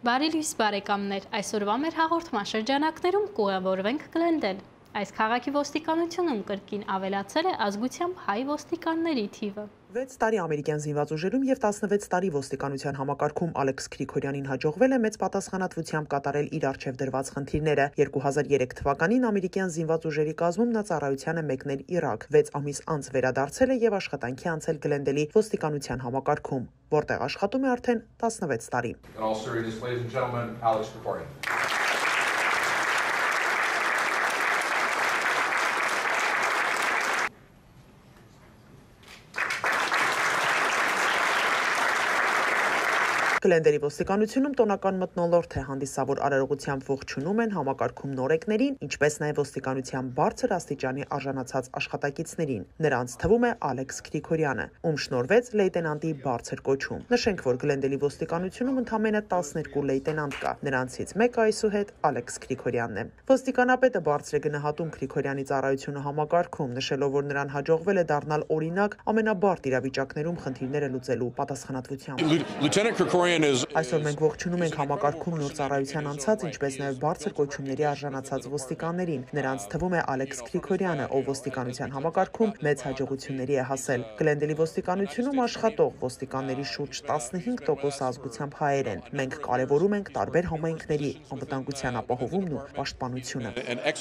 Բարի լույս բարեկամներ, այսօրվա մեր հաղորդման շրջանակներում կուղևորվենք Գլենդել։ Այս քաղաքի ոստիկանությունում կրկին ավելացել է ազգությամբ հայ ոստիկանների թիվը։ 6 տարի ամերիկյան զինված ուժերում եւ 16 տարի ոստիկանության համակարգում Ալեքս Գրիգորյանին հաջողվել է մեծ պատասխանատվությամբ կատարել իր առջև դրված խնդիրները։ 2003 թվականին ամերիկյան զինված ուժերի կազմում նա ծառայության է մեկնել Իրաք, 6 ամիս անց վերադարձել է եւ աշխատանքի անցել Գլենդելի ոստիկանության համակարգում, որտեղ աշխատում է արդեն 16 տարի։ Գլենդերի ոստիկանությունում տոնական մթնոլորտ է, հանդիսավոր արարողությամբ ողջունում են համակարգում նորեկներին, ինչպես նաև ոստիկանության բարձր աստիճանի արժանացած աշխատակիցներին։ Նրանց թվում է Ալեքս Գրիգորյանը, ում շնորհվեց լեյտենանտի բարձր կոչում։ Նշենք, որ Գլենդելի ոստիկանությունում ընդամենը 12 լեյտենանտ կա, նրանցից մեկը այսուհետ Ալեքս Գրիգորյանն է։ Ոստիկանապետը բարձր է գնահատում Գրիգորյանի ծառայությունը համակարգում, նշելով, որ նրան հաջողվել է դառնալ օրինակ ամենաբարդ իրավիճակներում խնդիրները լուծելու պատասխանատվությամբ։ Այսօր մենք ողջունում ենք համակարգում նոր ծառայության անցած, ինչպես նաև բարձր կոչումների արժանացած ոստիկաններին։ Նրանց թվում է Ալեքս Գրիգորյանը, ով ոստիկանության համակարգում մեծ հաջողությունների է հասել։ Գլենդելի ոստիկանությունում աշխատող ոստիկանների շուրջ 15% ազգությամբ հայեր են։ Մենք կարևորում ենք տարբեր համայնքների անվտանգության ապահովումն ու պաշտպանությունը։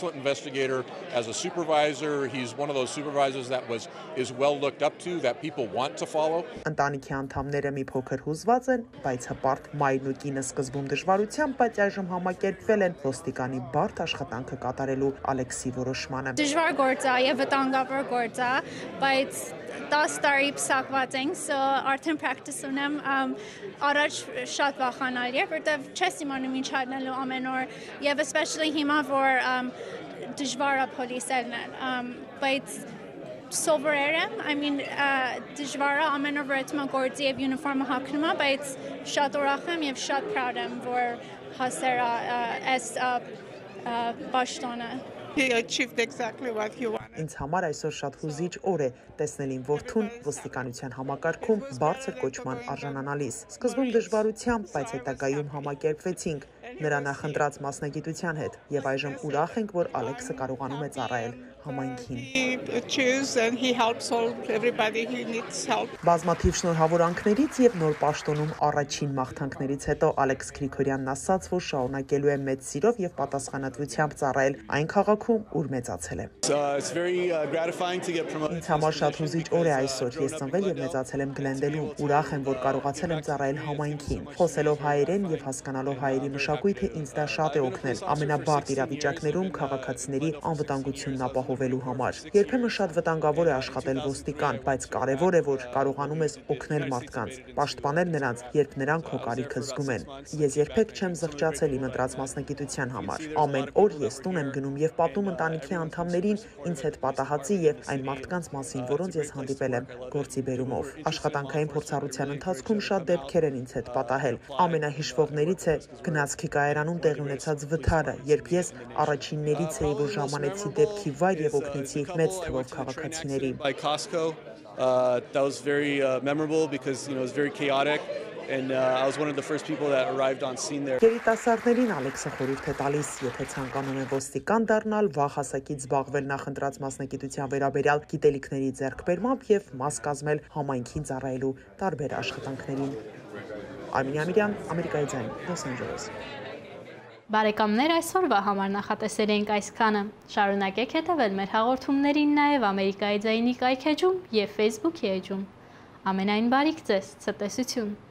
Ընտանիքի անդամները մի փոքր հուզված են, բայց հպարտ մայրն ու կինը սկզբում դժվարությամբ, բայց այժմ համակերպվել են ոստիկանի բարդ աշխատանքը կատարելու Ալեքսի որոշմանը։ Դժվար գործ է եւ վտանգավոր գործ է, բայց 10 տարի փսակված ենք, արդեն practice ունեմ, առաջ շատ վախանալի էր, որտեվ չես իմանում ինչ անելու ամեն օր, եւ especially հիմա որ դժվար է փոլիսելն, բայց Sovereign, դժվար է ամեն օր վրացում գործի եւ յունիֆորմը հագնում եմ, բայց շատ ուրախ եմ եւ շատ proud եմ, որ հասել այս պաշտոնը։ He achieved exactly what he wanted. Ինձ համար այսօր շատ հուզիչ օր է տեսնել իմ որդուն ոստիկանության համակարգում բարձր կոչման արժանանալիս։ Սկզբում դժվարությամբ, բայց հետագայում համակերպվեցինք նրա նախընտրած մասնագիտության հետ եւ այժմ ուրախ ենք, որ Ալեքսը կարողանում է ծառայել համայնքին։ Բազմաթիվ շնորհավորանքներից եւ նոր պաշտոնում առաջին մաղթանքներից հետո Ալեքս Գրիգորյանն ասաց, որ շարունակելու է մեծ սիրով եւ պատասխանատվությամբ ծառայել այն քաղաքում, ուր մեծացել է։ Ինձ համար շատ հուզիչ օր է այսօր։ Ես ծնվել եւ մեծացել եմ Գլենդելում։ Ուրախ եմ, որ կարողացել եմ ծառայել համայնքին։ Խոսելով հայերեն եւ հասկանալով հայերի մշակույթը ինձ դա շատ է օգնել ամենաբարդ իրավիճակներում քաղաքացիների անվտանգությունն ապահովելու համար։ Երբեմն շատ վտանգավոր է աշխատել ոստիկան, բայց կարևոր է, որ կարողանում ես օգնել մարդկանց, պաշտպանել նրանց, երբ նրանք քո կարիքը զգում են։ Ես երբեք չեմ զղջացել իմ ընտրած մասնագիտության համար։ Ամեն օր ես տուն եմ գնում եւ պատում ընտանիքի անդամներին ինձ հետ պատահածի եւ այն մարդկանց մասին, որոնց ես հանդիպել եմ գործի բերումով։ Աշխատանքային փորձառության ընթացքում շատ դեպքեր են ինձ հետ պատահել։ Ամենահիշվողներից է գնացքի կայարանում տեղի ունեցած վթարը, երբ ես առաջիններից էի, որ ժամանեցի դեպքի վայր եւ օգնեցի մեծ թվով քաղաքացիների։ That was very memorable because it was very chaotic. And I was one of the first people that arrived on scene there. Երիտասարդներին Ալեքսը խորհուրդ է տալիս, եթե ցանկանում են ոստիկան դառնալ, վաղ հասակից զբաղվել նախընտրած մասնագիտության վերաբերյալ գիտելիքների ձեռքբերմամբ եւ մաս կազմել համայնքին ծառայելու տարբեր աշխատանքներին։ Արմինե Ամիրյան, Ամերիկայի ձայն, Լոս Անջելես։ Բարեկամներ, այսօրվա համար նախատեսել ենք այսքանը։ Շարունակեք հետևել մեր հաղորդումներին նաև Ամերիկայի ձայնի կայքեջում եւ Facebook էջում։ Ամենայն բարիք ձեզ, ցտեսություն։